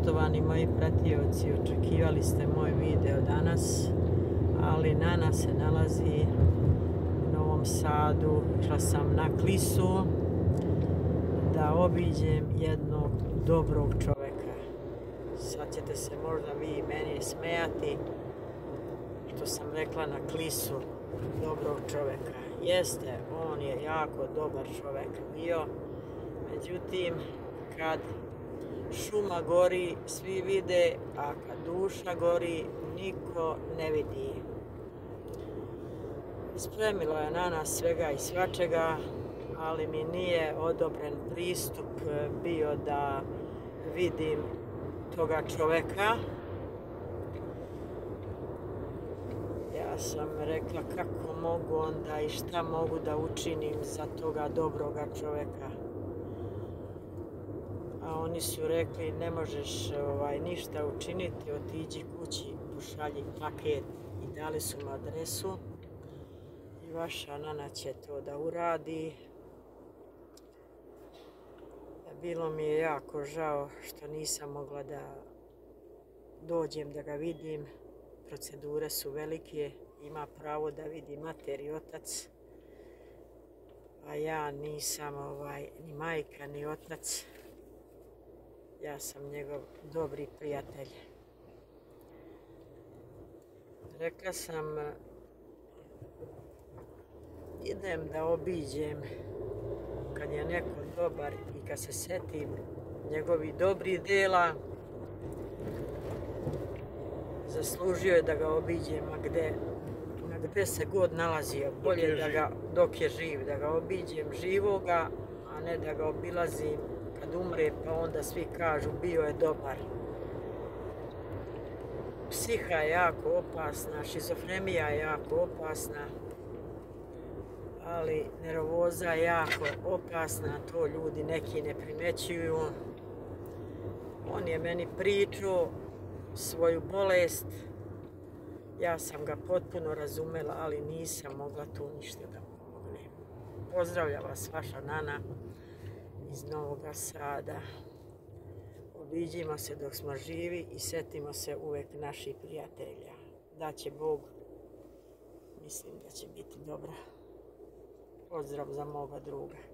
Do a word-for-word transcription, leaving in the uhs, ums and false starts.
Poštovani moji pratioci, očekivali ste moj video danas, ali Nana se nalazi u Novom Sadu. Išla sam na Klisu da obiđem jednog dobrog čoveka. Sad ćete se možda vi i meni smejati što sam rekla na Klisu dobrog čoveka. Jeste, on je jako dobar čovek bio, međutim kad šuma gori, svi vide, a kad duša gori, niko ne vidi. Spremila je na nas svega i svačega, ali mi nije odobren pristup bio da vidim toga čoveka. Ja sam rekla kako mogu onda i šta mogu da učinim za toga dobroga čoveka. A oni su rekli ne možeš ovaj, ništa učiniti, otiđi kući, pošalji paket i dali su mu adresu i vaša Nana će to da uradi. Bilo mi je jako žao što nisam mogla da dođem da ga vidim, procedure su velike, ima pravo da vidi mater i otac, a ja nisam ovaj, ni majka ni otac. Ja sam njegov dobri prijatelj. Rekla sam, idem da obiđem kad je neko dobar i kad se setim njegovi dobrih dela, zaslužio je da ga obiđem, a gde, a gde se god nalazio, bolje da ga, dok je živ, da ga obiđem živoga, a ne da ga obilazim kad umre, pa onda svi kažu bio je dobar. Psiha je jako opasna, šizofrenija je jako opasna, ali nervoza je jako opasna, to ljudi neki ne primećuju. On je meni pričao svoju bolest, ja sam ga potpuno razumela, ali nisam mogla tu ništa da pomognem. Pozdravljam vas, vaša Nana iz Novog Sada. Obiđimo se dok smo živi i setimo se uvek naših prijatelja. Da će Bog, mislim da će biti dobra. Pozdrav za moga druga.